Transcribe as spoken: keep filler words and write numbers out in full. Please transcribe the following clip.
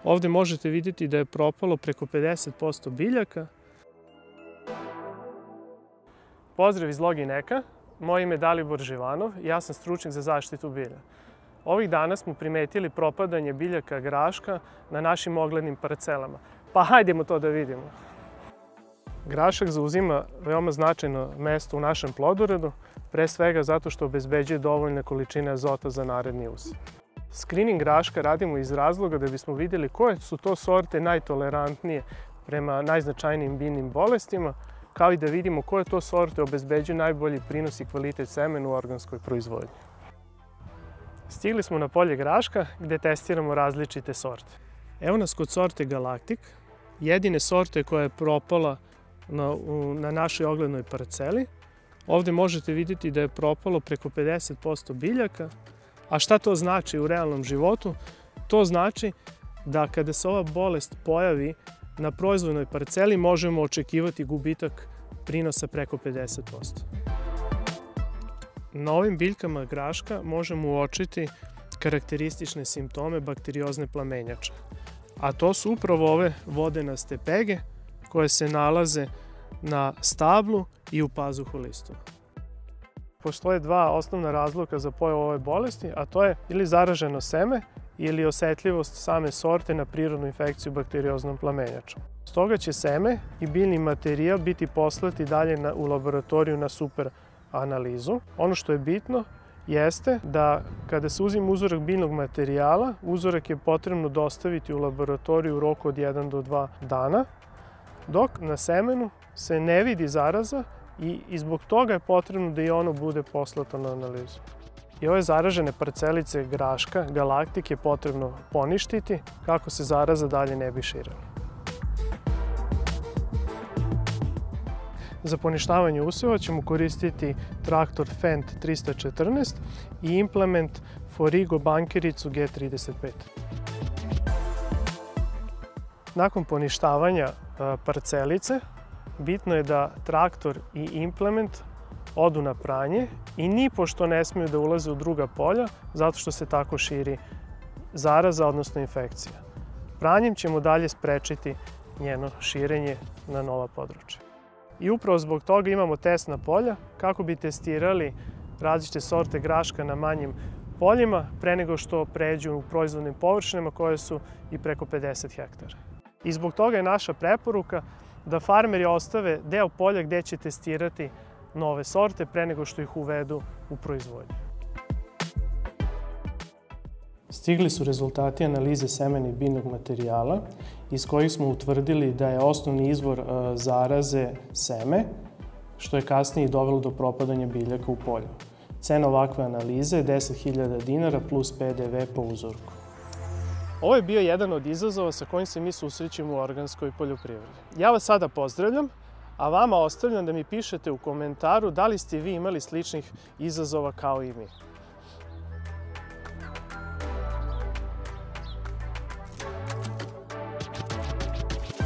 Ovde možete vidjeti da je propalo preko pedeset posto biljaka. Pozdrav iz Logineka, moje ime je Dalibor Živanov i ja sam stručnjak za zaštitu bilja. Ovih dana smo primetili propadanje biljaka graška na našim oglednim parcelama. Pa hajdemo to da vidimo. Grašak zauzima veoma značajno mesto u našem plodoredu, pre svega zato što obezbeđuje dovoljne količine azota za naredni usjev. Skrining graška radimo iz razloga da bismo vidjeli koje su to sorte najtolerantnije prema najznačajnijim biljnim bolestima, kao i da vidimo koje to sorte obezbeđuju najbolji prinos i kvalitet semena u organskoj proizvodnji. Stigli smo na polje graška gde testiramo različite sorte. Evo nas kod sorte Galactic, jedine sorte koja je propala na, na našoj oglednoj parceli. Ovde možete vidjeti da je propalo preko pedeset posto biljaka. A šta to znači u realnom životu? To znači da kada se ova bolest pojavi na proizvodnoj parceli možemo očekivati gubitak prinosa preko pedeset posto. Na ovim biljkama graška možemo uočiti karakteristične simptome bakteriozne plamenjače. A to su upravo ove vodenaste pege koje se nalaze na stablu i u pazuhu listova. Postoje dva osnovna razloga za pojavu ove bolesti, a to je ili zaraženo seme ili osetljivost same sorte na prirodnu infekciju bakterioznom plamenjačom. Stoga će seme i biljni materijal biti poslati dalje na, u laboratoriju na super analizu. Ono što je bitno jeste da kada se uzima uzorak biljnog materijala, uzorak je potrebno dostaviti u laboratoriju u roku od jedan do dva dana, dok na semenu se ne vidi zaraza i, i zbog toga je potrebno da i ono bude poslato na analizu. I ove zaražene parcelice graška Galactic je potrebno poništiti kako se zaraza dalje ne bi širila. Za poništavanje useva ćemo koristiti traktor Fendt trista četrnaest i implement Forigo bankericu G trideset pet. Nakon poništavanja parcelice, bitno je da traktor i implement odu na pranje i nipošto ne smiju da ulaze u druga polja, zato što se tako širi zaraza, odnosno infekcija. Pranjem ćemo dalje sprečiti njeno širenje na nova područja. I upravo zbog toga imamo testna polja kako bi testirali različite sorte graška na manjim poljima pre nego što pređu u proizvodnim površinama koje su i preko pedeset hektara. I zbog toga je naša preporuka da farmeri ostave deo polja gde će testirati nove sorte pre nego što ih uvedu u proizvodnju. Stigli su rezultati analize semena i biljnog materijala iz kojih smo utvrdili da je osnovni izvor zaraze seme, što je kasnije dovelo do propadanja biljaka u polju. Cena ovakve analize je deset hiljada dinara plus P D V po uzorku. Ovo je bio jedan od izazova sa kojim se mi susrećemo u organskoj poljoprivredi. Ja vas sada pozdravljam, a vama ostavljam da mi pišete u komentaru da li ste vi imali sličnih izazova kao i mi.